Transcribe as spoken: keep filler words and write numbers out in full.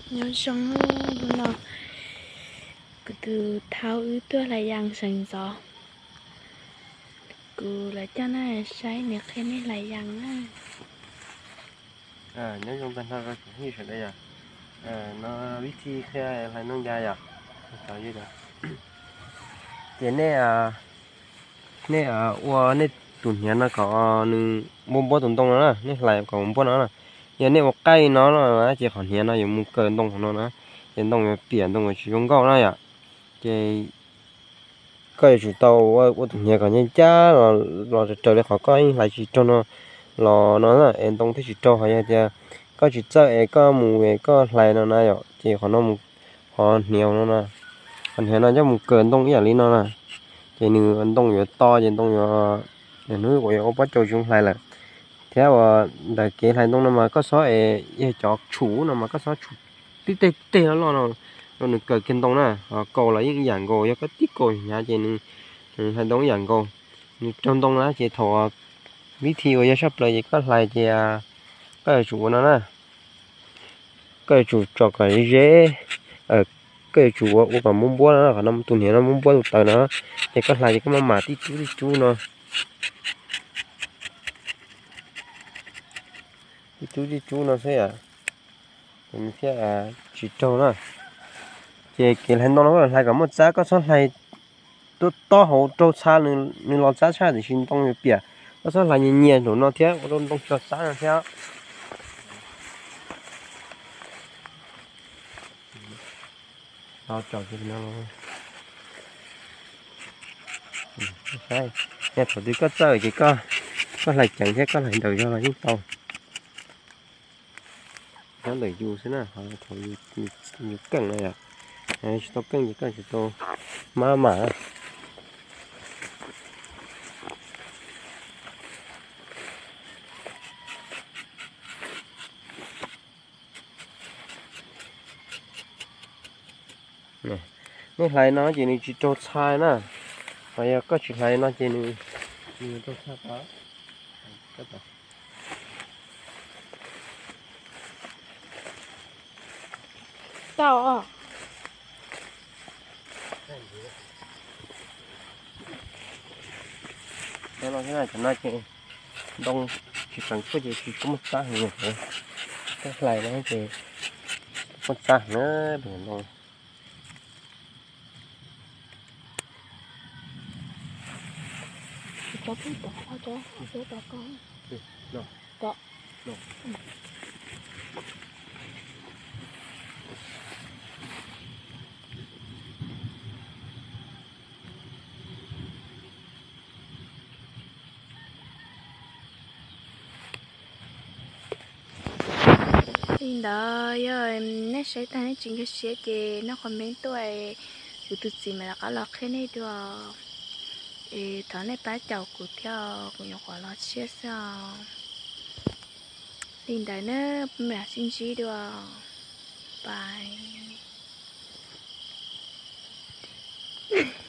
nhớ xong luôn nào cứ từ thao ứ tua là yang sành gió cứ là cho nó sai nè khi này là yang á à nhớ trong bên nó có cũng như thế đây à à nó biết chi khi là nông gia à sao vậy đó thế này à này à qua này tụi nhà nó có nương mua bó tụi tông nó nè này lại còn mua nó nè giờ này một cây nó nó chỉ còn nhà nó dùng mua cơn tông của nó nè hiện tông biển tông sử dụng gạo này à thì cây chủ tàu qua tụi nhà còn nhân cha rồi rồi trời lại khó coi lại chỉ cho nó lò nó là em tông thích chỉ cho hay là có chỉ chơi có mù có lại nó này rồi chỉ còn nó họ nhiều nó nè còn hiện nó cho một cơn tông cái gì nó nè thì nửa ấn tông nhiều to trên tông nhiều để núi của ông bắt trâu chúng lại là theo đại kế lại tông nó mà có số ấy cho chủ nó mà có số chủ tí tê tê nó lo nó nó được cờ kinh tông nè cầu là những dạng cầu có tí cầu nhà trên hai tông dạng cầu trong tông nó chỉ thọ bí thi của sắp lại chỉ có lại chỉ cái chủ nó nè cái chủ cho cái dễ ở cái chủ của còn muốn búa nó còn năm tuần này nó muốn búa tụt nó thì có lại cái mà mà tí chú tí chú nó tí chú tí chú nó sẽ à mình sẽ à chỉ trâu nó thì cái hành động nó là cái một giá có số này tôi to hậu trâu xa nên nên lo giá xa thì xin tông như bìa có số là nhìn nhìn rồi nó thế có đông đông cho xa nó thế nó chọn cho nó sai nhà thổ đi có chơi chỉ có có lại chẳng thế có lại đời cho là những tàu nó lấy dù thế nào họ thổ như như cân này à này tao cân gì cân chỉ tao má mà nè nó lại nó chỉ nên chỉ cho sai nè bây giờ có chỉ lại nó chỉ nên nên cho sai đó cái đó tao à nó nói thế này cho nó chỉ đông chỉ cần có gì chỉ có một saa nhiều thôi cái này nó chỉ một saa nữa biển rồi cho cái bỏ cho cho cho con rồi đó rồi thì đó giờ em nét sẽ ta nét chuyện cái sẽ thì nó còn mấy tuổi của tụi chị mà là có lọt cái này được thì thằng này bá chầu của theo của nhỏ quả lọt chia sao thì đấy nó mẹ xin chỉ được bye